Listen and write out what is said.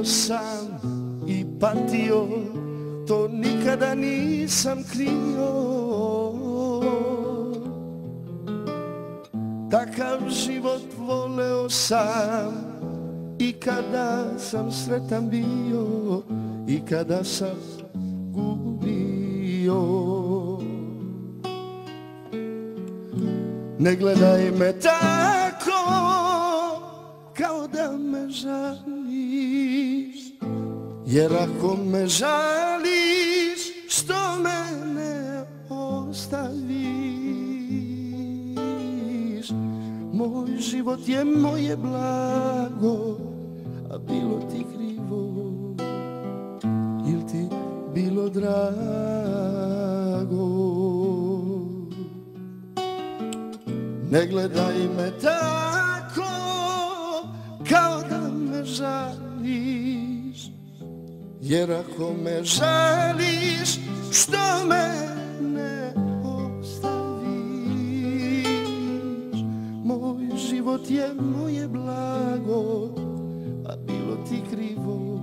sam i patio, to nikada nisam krio. Takav život voleo sam i kada sam sretan bio i kada sam gubio. Ne gledaj me tako kao da me žališ, jer ako me žališ, što me ne ostaviš? Moj život je moje blago, a bilo ti krivo, il ti bilo drago? Ne gledaj me tako kao da me žališ, jer ako me žališ, što me ne ostaviš? Moj život je moje blago, a bilo ti krivo,